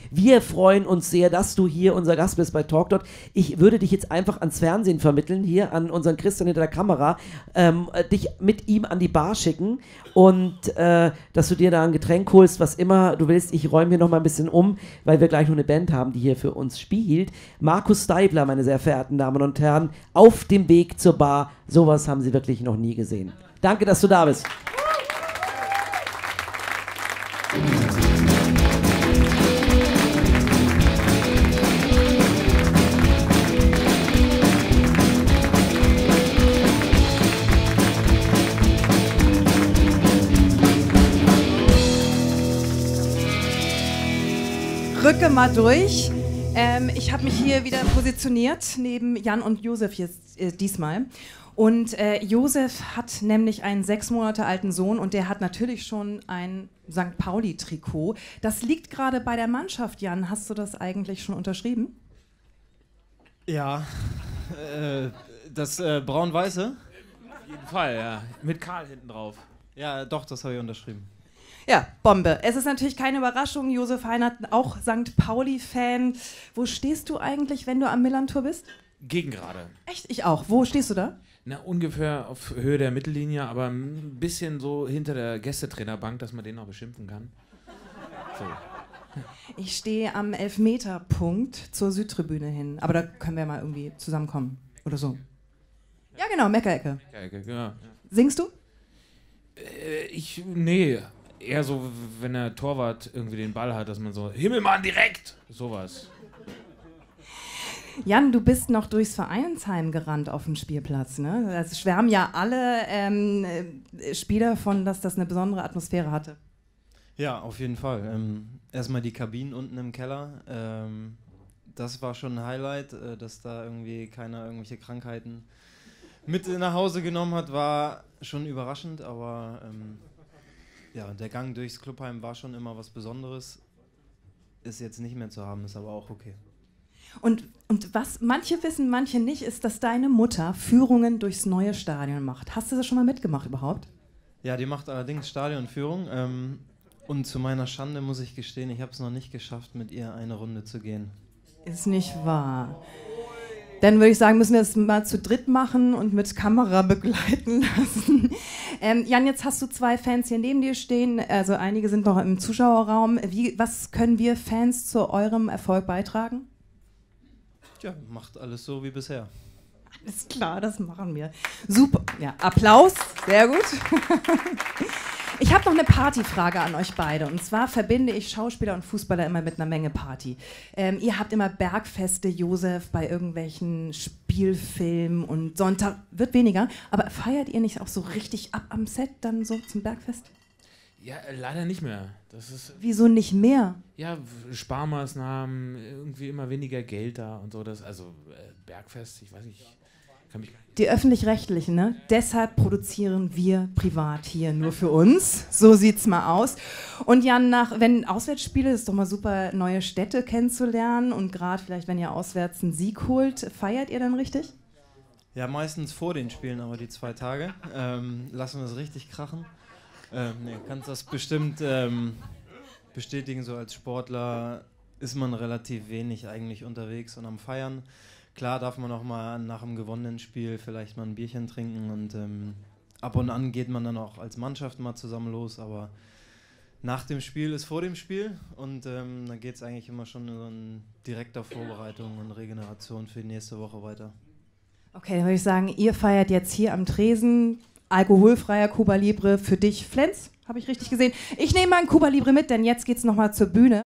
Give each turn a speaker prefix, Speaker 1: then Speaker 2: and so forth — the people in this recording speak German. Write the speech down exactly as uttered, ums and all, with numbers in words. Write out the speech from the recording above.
Speaker 1: Wir freuen uns sehr, dass du hier unser Gast bist bei TalkDot. Ich würde dich jetzt einfach ans Fernsehen vermitteln, hier an unseren Christian hinter der Kamera, ähm, dich mit ihm an die Bar schicken und äh, dass du dir da ein Getränk holst, was immer du willst. Ich räume hier noch mal ein bisschen um, weil wir gleich noch eine Band haben, die hier für uns spielt. Markus Steibler, meine sehr verehrten Damen und Herren, auf dem Weg zur Bar. Sowas haben sie wirklich noch nie gesehen. Danke, dass du da bist.
Speaker 2: Rücke mal durch. Ähm, ich habe mich hier wieder positioniert, neben Jan und Josef jetzt, äh, diesmal. Und äh, Josef hat nämlich einen sechs Monate alten Sohn und der hat natürlich schon ein Sankt Pauli-Trikot. Das liegt gerade bei der Mannschaft, Jan. Hast du das eigentlich schon unterschrieben?
Speaker 3: Ja, äh, das äh, braun-weiße?
Speaker 4: Auf jeden Fall, ja. Mit Karl hinten drauf.
Speaker 3: Ja, doch, das habe ich unterschrieben.
Speaker 2: Ja, Bombe. Es ist natürlich keine Überraschung, Josef Heinert, auch Sankt Pauli-Fan. Wo stehst du eigentlich, wenn du am Millantor bist?
Speaker 4: Gegen gerade.
Speaker 2: Echt? Ich auch. Wo stehst du da?
Speaker 4: Na, ungefähr auf Höhe der Mittellinie, aber ein bisschen so hinter der Gästetrainerbank, dass man den noch beschimpfen kann. So.
Speaker 2: Ich stehe am Elfmeterpunkt zur Südtribüne hin. Aber da können wir mal irgendwie zusammenkommen. Oder so. Ja, genau, Meckerecke.
Speaker 4: Meckerecke, genau.
Speaker 2: Singst du?
Speaker 4: Äh, ich, nee. Eher so, wenn der Torwart irgendwie den Ball hat, dass man so, Himmelmann, direkt! Sowas.
Speaker 2: Jan, du bist noch durchs Vereinsheim gerannt auf dem Spielplatz, ne? Es schwärmen ja alle ähm, Spieler von, dass das eine besondere Atmosphäre hatte.
Speaker 3: Ja, auf jeden Fall. Ähm, erstmal die Kabinen unten im Keller. Ähm, das war schon ein Highlight, äh, dass da irgendwie keiner irgendwelche Krankheiten mit nach Hause genommen hat, war schon überraschend, aber ähm, ja, der Gang durchs Clubheim war schon immer was Besonderes. Ist jetzt nicht mehr zu haben, ist aber auch okay.
Speaker 2: Und, und was manche wissen, manche nicht, ist, dass deine Mutter Führungen durchs neue Stadion macht. Hast du das schon mal mitgemacht überhaupt?
Speaker 3: Ja, die macht allerdings Stadionführung. Ähm, und zu meiner Schande muss ich gestehen, ich habe es noch nicht geschafft, mit ihr eine Runde zu gehen.
Speaker 2: Ist nicht wahr. Dann würde ich sagen, müssen wir es mal zu dritt machen und mit Kamera begleiten lassen. Ähm, Jan, jetzt hast du zwei Fans hier neben dir stehen. Also einige sind noch im Zuschauerraum. Wie, was können wir Fans zu eurem Erfolg beitragen?
Speaker 3: Ja, macht alles so wie bisher.
Speaker 2: Alles klar, das machen wir. Super. Ja, Applaus. Sehr gut. Ich habe noch eine Partyfrage an euch beide. Und zwar verbinde ich Schauspieler und Fußballer immer mit einer Menge Party. Ähm, ihr habt immer Bergfeste, Josef, bei irgendwelchen Spielfilmen und Sonntag wird weniger. Aber feiert ihr nicht auch so richtig ab am Set dann so zum Bergfest?
Speaker 4: Ja, äh, leider nicht mehr. Das ist,
Speaker 2: Wieso nicht mehr?
Speaker 4: ja, Sparmaßnahmen, irgendwie immer weniger Geld da und so. Das, also äh, Bergfest, ich weiß nicht, kann mich...
Speaker 2: Die Öffentlich-Rechtlichen, ne? Deshalb produzieren wir privat hier nur für uns. So sieht's mal aus. Und Jan, nach, wenn Auswärtsspiele, ist doch mal super, neue Städte kennenzulernen und gerade vielleicht, wenn ihr auswärts einen Sieg holt, feiert ihr dann richtig?
Speaker 3: Ja, meistens vor den Spielen, aber die zwei Tage. Ähm, lassen wir es richtig krachen. Ähm, nee, kannst das bestimmt ähm, bestätigen, so als Sportler ist man relativ wenig eigentlich unterwegs und am Feiern. Klar darf man auch mal nach einem gewonnenen Spiel vielleicht mal ein Bierchen trinken und ähm, ab und an geht man dann auch als Mannschaft mal zusammen los, aber nach dem Spiel ist vor dem Spiel und ähm, dann geht es eigentlich immer schon in direkter Vorbereitung und Regeneration für die nächste Woche weiter.
Speaker 2: Okay, dann würde ich sagen, ihr feiert jetzt hier am Tresen alkoholfreier Cuba Libre für dich, Flens, habe ich richtig gesehen. Ich nehme mal ein Cuba Libre mit, denn jetzt geht's nochmal zur Bühne.